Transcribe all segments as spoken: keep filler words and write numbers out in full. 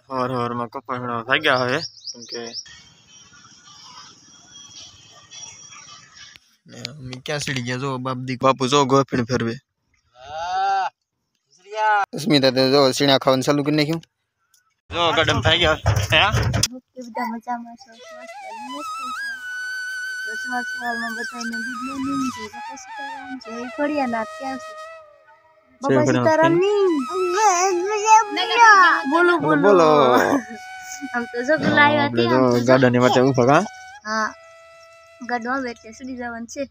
और और में कपड़ा થઈ ગયા હવે કેમ કે અમે ક્યાં સીડી ગયા જો બાપ દી બાપુ જો ગોફીણ ફેરવે હા સુરિયા સ્મિતા તો જો સીણા ખાવાનું ચાલુ કરી નાખ્યું જો ગડમ થઈ ગયા હે કે બધા મજામાં છો દસમા સવારમાં બધાને ગુડ મોર્નિંગ જય બાપા સીતારામ જય ખોડિયાનાથ ક્યાં છે બાપા સીતારામ ની બોલો બોલો બોલો हम तो जो बुलाया थे हम तो गार्डन में बैठे ऊपर का हां गार्डन में बैठे सुधी जवन छे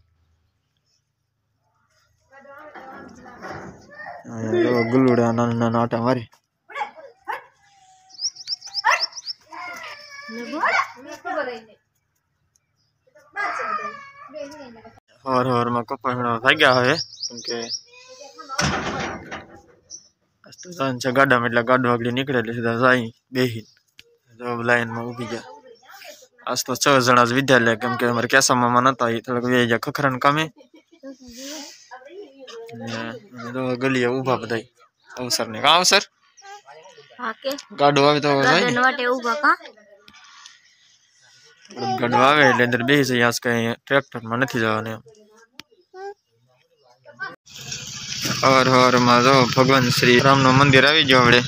यो गुल्लुड़ा नाना नाना आटा मारे और और में कपड़ा થઈ ગયા હવે કેમ કે તો જાન છે ગાડા એટલે ગાડો આગળ નીકળે એટલે સીધા જાય બેહી તો લાઈન માં ઊભી ગયા આજ તો છ જણા જ વિદ્યાલય કેમ કે અમારે કેસા મામા નતા એ થોડક વે ગયા ખખરાન કામે ને તો ગલીએ ઊભા બધાય અવસર ને કા અવસર હા કે ગાડો આવે તો ગાડન વાટે ઊભા કા ગાડો આવે એટલે અંદર બેહી જાય આજ કઈ ટ્રેક્ટર માં નથી જવાને और और में जो भगवान श्री राम नो मंदिर आई गयो हमने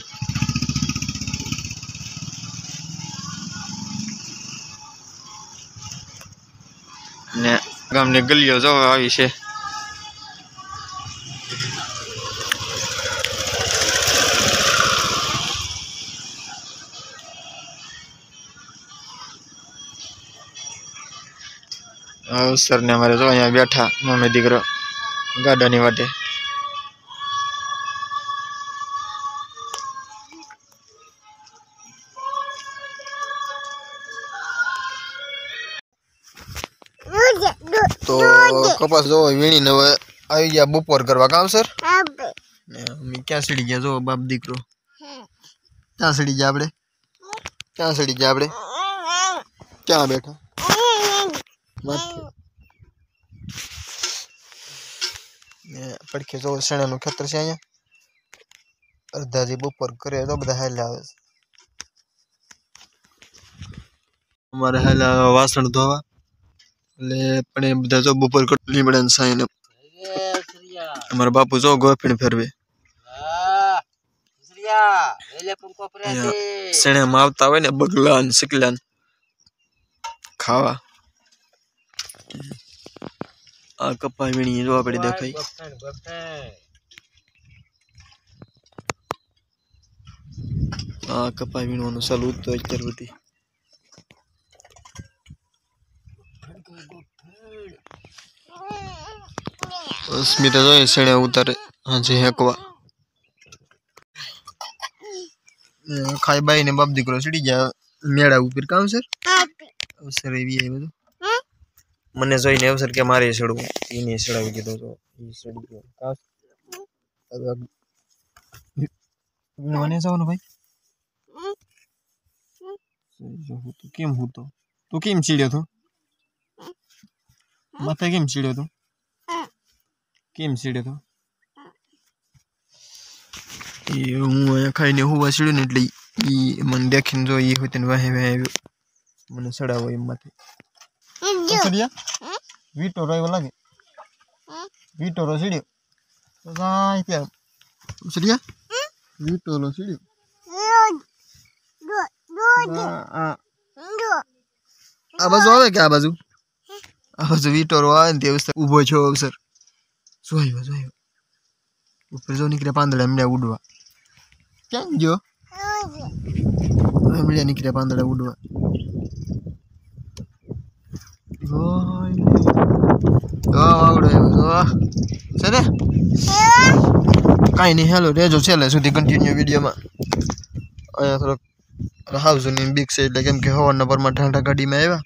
ने गाम ने गलियो जो आई छे सर ने हमारे जो यहाँ बैठा मम्मी दीकरो गाड़ा नी वाटे तो कपास जो वीणी ने आई गया बपोर करवा काम सर मैं क्या सीढ़ी गया जो बाप दीकरो क्या सीढ़ी गया आपड़े क्या सीढ़ी गया आपड़े क्या बैठा पड़के जो सणा नु खेतर से अहिया अर्धा जी बपोर करे तो बधा हेला आवे हमारे हेला वासण धोवा ले पण बधा जो बपोर कर લીમડા સાઈ ને અમારા બાપુ જો ગોફીણ ફેરવે હા સુરિયા વેલે પંકો પરે છે સણે માં આવતા હોય ને બગલા ને સિકલા ખાવા आ कपा वीणी जो आपड़ी देखाई आ कपा वीणो चालू तो अत्यार बधी स्मिता जो सणे उतारे हाँ जी हेकवा खाई बाई ने बाप दीकरो सीडी गया मेड़ा ऊपर काम सर अवसर एवी है बधु मने જોઈને અવસર કે મારે છડવું ઈને છડાવી દીધો તો ઈ છડી ગયો કાસ મને જાવનો ભાઈ જો તો કેમ હોતો તો કેમ ચીડ્યો તો માથે કેમ ચીડ્યો તો કેમ ચીડ્યો તો ઈ હું અહીંયા ખાઈને હુવા ચીડ્યો ને એટલે ઈ મને દેખીને જો ઈ હોતે ને વાહે વાહે મને છડાવો એમ માથે सरिया वीटो रोय लगे वीटो रो सीडियो तो जाय क्या सरिया वीटो रो सीडियो आ आ बाजू आवे क्या बाजू आ बाजू वीटो रो आवे ते उस उभो छो अवसर जोयो जोयो ऊपर जो निकले પાંદડા મીડા ઉડવા કેમ જો મીડા निकले પાંદડા ઉડવા कहीं नहीं हेलो रेजो चले सुधी कंटिन्यू वीडियो में अँ थोड़ा हाउस नहीं बिग से लेकिन के हवा नंबर में ठंडा गाड़ी में आया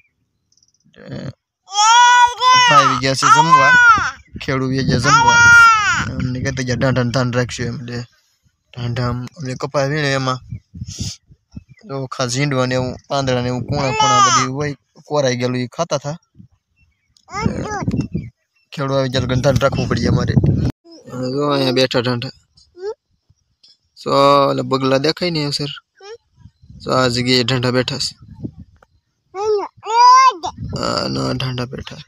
भाई भी जैसे जमवा खेड़ू भी जैसे जमवा हमने कहते हैं ठंडा ठंडा रखियो हमने ठंडा हमने कपाय भी नहीं माँ जो खाजींड वाने वो पांडरा ने वो कोना कोना बदी वही कोराई गया लोग खाता था खेड़ो जल गंधा रखो पड़ी हमारे जो यहाँ बैठा ठंडा सो बगला देखा ही नहीं सर तो आ जगह ढंढा बैठा से ना ढंढा बैठा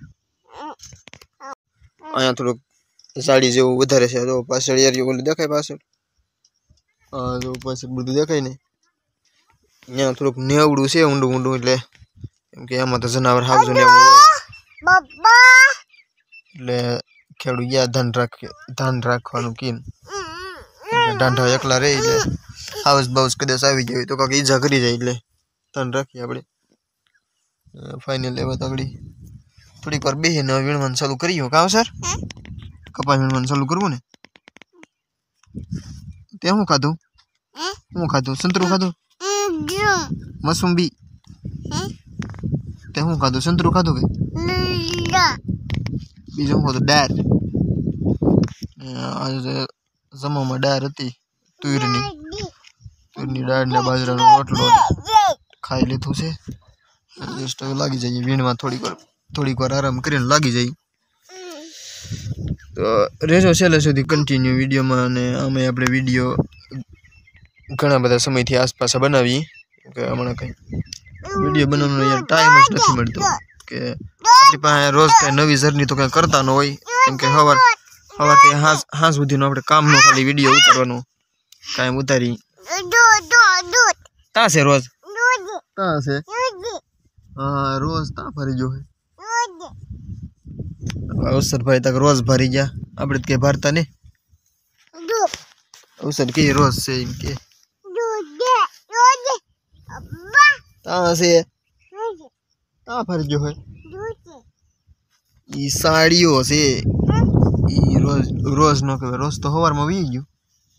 अँ थोड़ा साड़ी जो વધારે છે તો પાછળ યાર ઓલી દેખાય પાછળ આ જો પાછળ બધું દેખાય ને અહીંયા થોડુંક નેવડું છે ઊંડું ઊંડું એટલે કેમ કે આમાં તો જનાવર હાવજો ને બાબા એટલે ખેડૂ ગયા ધન રાખે ધન રાખવાનું કીન ડાંઢા એકલા રહે એટલે હાઉસ બાઉસ કદાચ આવી જાય તો કાંઈક ઈજા કરી જાય એટલે ધન રાખીએ આપણે ફાઇનલ એવા તગડી થોડીક વાર બેસીને વીણવાનું ચાલુ કર્યું કાં સર કપા વીણવાનું ચાલુ કરવું ને તે શું ખાધું શું ખાધું સંતરું ખાધું મસુંબી તે શું ખાધું સંતરું ખાધું કે બીજું શું ખાધું ડાર આજે જમવામાં ડાર હતી તુરની તુરની દાળ ને બાજરાનો રોટલો ખાઈ લીધું છે જસ્ટ હવે લાગી જઈએ વીણમાં થોડીક વાર થોડીક વાર આરામ કરીને લાગી જાય તો રહેજો છેલ્લે સુધી કન્ટિન્યુ વિડીયોમાં અને અમે આપણે વિડીયો ઘણા બધા સમયથી આસપાસ બનાવીએ કે હમણાં કંઈ વિડીયો બનાવવાનો યાર ટાઈમ જ નથી મળતો કે આપણી પાસે રોજ કંઈ નવી જર્ની તો કંઈ કરતા ન હોય કેમ કે સવાર સવારથી હાંસ હાંસ સુધીનો આપણે કામનો ખાલી વિડીયો ઉતારવાનો કાંઈ ઉતારી તા છે રોજ તા છે હા રોજ તા ફરી જો અવસર ભાઈ તક રોજ ભરી ગયા આપણે કે ભરતા ને અવસર કે રોજ છે એમ કે તા છે તા ફરી જો ઈ સાડીઓ છે ઈ રોજ રોજ નો કહેવાય રોજ તો સવારમાં વી ગયું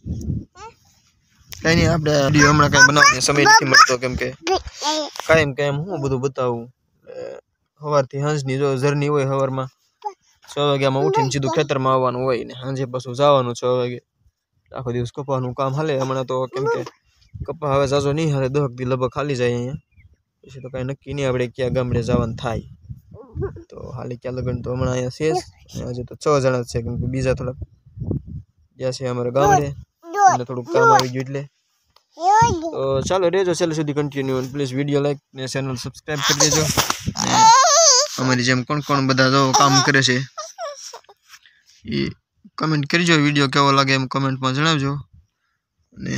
કઈ નહીં આપણે વિડીયો હમણાં કઈ બનાવવાનો સમય નથી મળતો કેમ કે કાયમ કાયમ હું બધું બતાવું સવારથી હાંજની જો જર્ની હોય સવારમાં છ વાગ્યામાં ઉઠીને સીધું ખેતરમાં આવવાનું હોય ને સાંજે પાછું જવાનું છ વાગે આખો દિવસ કપાનું કામ હાલે હમણાં તો કેમ કે કપા હવે જાજો નહીં હાલે દહક દી લગભગ ખાલી જાય અહીંયા પછી તો કાંઈ નક્કી નહીં આપણે ક્યાં ગામડે જવાનું થાય તો હાલે ક્યાં લગન તો હમણાં અહીંયા છે આજે તો છ જણા જ છે કેમ કે બીજા થોડાક ગયા છે અમારા ગામડે એટલે થોડુંક કામ આવી ગયું એટલે તો ચાલો રહેજો છેલ્લે સુધી કન્ટિન્યુ પ્લીઝ વિડીયો લાઈક ને ચેનલ સબસ્ક્રાઈબ કરી દેજો અમારી જેમ કોણ કોણ બધા જો કામ કરે છે એ કમેન્ટ કરજો વિડીયો કેવો લાગે એમ કમેન્ટમાં જણાવજો અને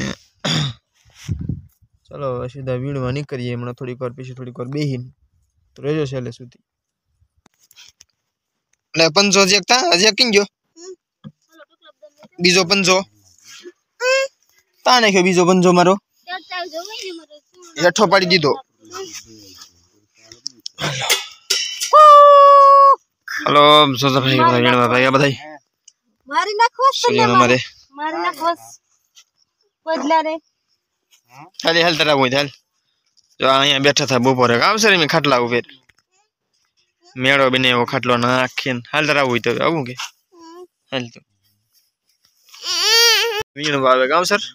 ચાલો સીધા વીણવા નીકળીએ હમણાં થોડીક વાર પછી થોડીક વાર બેહીને તો રહેજો છેલ્લે સુધી ને પંજો જે તા હજી કિન ગયો બીજો પંજો તા નાખ્યો બીજો પંજો મારો હેઠો પાડી દીધો हेलो सोचा भाई भाई गणवा भाई आ बधाई मारी नाखोस सुनियो मारे मारी नाखोस बदला रे खाली हाल तरा होई हाल जो અહીંયા બેઠા था બપોરે આવશે રે મે ખાટલા ઉપર મેળો બને એવો ખાટલો નાખીને હાલ તરા હોઈ તો આવું કે હાલ તો વીણવા આવે ગામ સર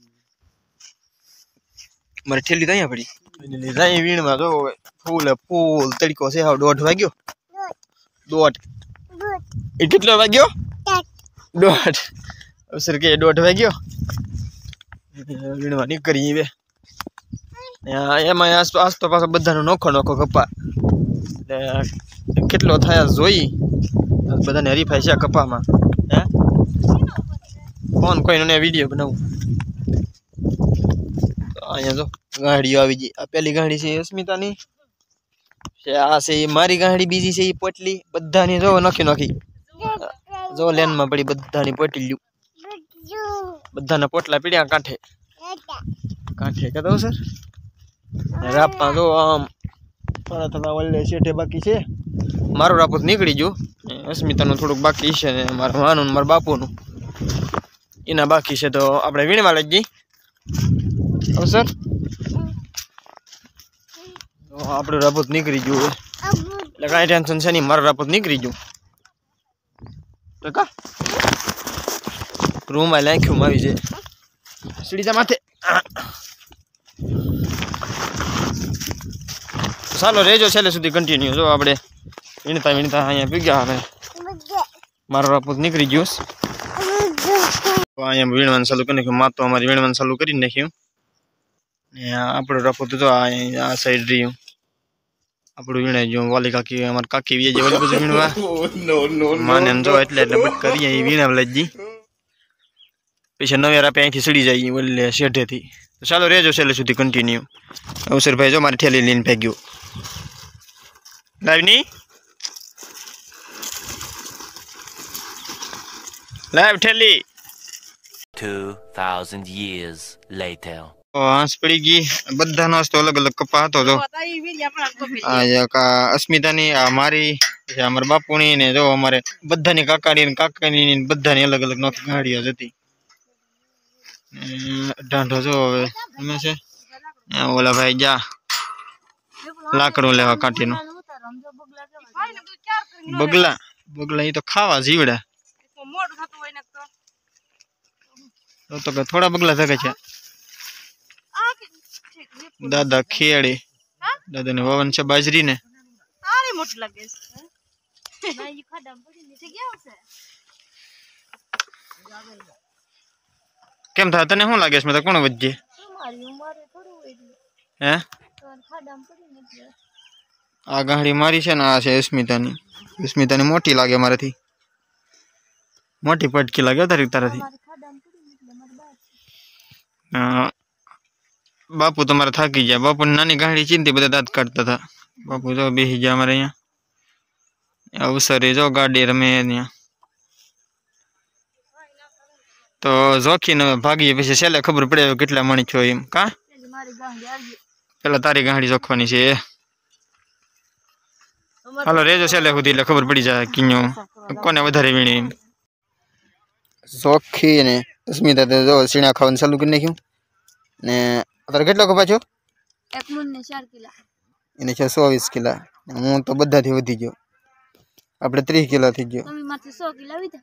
મારે ઠેલી ત્યાં પડી એટલે જાય વીણવા જો ફૂલ ફૂલ તડકો છે હાવ દોઢ વાગ્યો દોઢ એ કેટલો વાગ્યો દોઢ અવસર કે દોઢ વાગ્યો વીણવા નીકળી હવે એમાં આસ તો પાછો બધાનો નોખો નોખો કપા એટલે કેટલો થાય જોઈ બધાને હરીફાઈ છે કપામાં હે કોણ કોઈને વિડીયો બનાવું અહીંયા જો ગાડીઓ આવી ગઈ આ પેલી ગાડી છે અસ્મિતાની આ છે મારી ગાડી બીજી છે એ પોટલી બધાની જો નખી નખી જો લેનમાં પડી બધાની પોટલી બધાના પોટલા પીડ્યા કાંઠે કાંઠે કહેતો સર રાપમાં જો આમ થોડા થોડા વલ્લે શેઠે બાકી છે મારું રાપુત નીકળી ગયું અસ્મિતાનું થોડુંક બાકી છે ને મારા માનું મારા બાપુનું એના બાકી છે તો આપણે વીણવા લઈ જઈ અવસર આપણું રાપુત નીકળી ગયું એટલે કાંઈ ટેન્શન છે નહીં મારું રાપુત નીકળી ગયું તો કા રૂમમાં નાખ્યું આવી જાય સીડીજા માથે ચાલો રહેજો છેલ્લે સુધી કન્ટિન્યુ જો આપણે વીણતા વીણતા અહીંયા પી ગયા હવે મારો રાપુત નીકળી ગયો અહીંયા વીણવાનું ચાલુ કરી નાખ્યું માતો અમારી વીણવાનું ચાલુ કરી નાખ્યું ને આપણો રફો તો જો આ સાઈડ રહ્યું આપણું વીણાઈ ગયું વાલી કાકી અમાર કાકી વીએ જે ઓલી બધું વીણવા નો નો માને જો એટલે એટલે બટ કરીએ ઈ વીણા લઈ પછી નવેરા પે અહીંથી સડી જાય ઓલે શેઢેથી તો ચાલો રેજો છેલ્લે સુધી કન્ટિન્યુ અવસર ભાઈ જો મારી થેલી લઈને ભાગ્યો લાઈવ ની લાઈવ થેલી two thousand years later હાંસ પડી ગઈ બધાનો હસ્તો અલગ અલગ કપા હતો જો આ કા અસ્મિતાની આ મારી અમાર બાપુની ને જો અમારે બધાની કાકાની ને કાકાની ને બધાની અલગ અલગ નોખી ગાડીઓ હતી ઢાંઢો જો હવે અમે છે ઓલા ભાઈ જા લાકડું લેવા કાઠીનો બગલા બગલા ઈ તો ખાવા જીવડા તો તો થોડા બગલા থাকে છે દાદા ખેડે દાદા ને વવન છે બાજરી ને આરે મોટ લાગે છે ના ઈ ખાડા પડી નીચે ગયા છે કેમ થા તને શું લાગે છે મે તો કોણ વજ્જે મારી ઉંમર થોડું હોય હે ખાડા પડી નીચે આ ગાડી મારી છે ને આ છે સ્મિતાની સ્મિતાની મોટી લાગે મારાથી મોટી પટકી લાગે તારી તારાથી બાપુ તમારે થાકી ગયા બાપુ નાની ગાડી ચીનતી બધા દાંત કાઢતા હતા બાપુ જો બેસી ગયા અમારે અહીંયા અવસરે જો ગાડી રમે અહીંયા તો જોખીને ભાગીએ પછી છેલ્લે ખબર પડે કેટલા મણી છો એમ કા પેલા તારી ગાડી જોખવાની છે હાલો રેજો છેલ્લે સુધી એટલે ખબર પડી જાય કિન્યો કોને વધારે વીણી જોખી ને સ્મિતા તો જો સીણા ખાવાનું ચાલુ કરી નાખ્યું ને અત્યારે કેટલો કપા છો એક મણ ને ચાર કિલા એને છે ચોવીસ કિલા હું તો બધાથી વધી ગયો આપણે ત્રીસ કિલા થઈ ગયો તમે માથે સો કિલા વિધા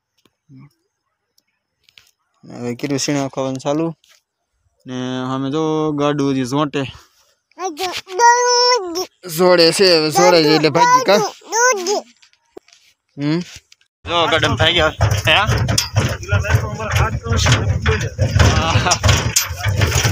હવે કીધું સીણા ખાવાનું ચાલુ ને અમે જો ગાડું હજી ઝોંટે જોડે છે જોડે છે એટલે ભાગી કા હમ જો ગાડમ થઈ ગયા હે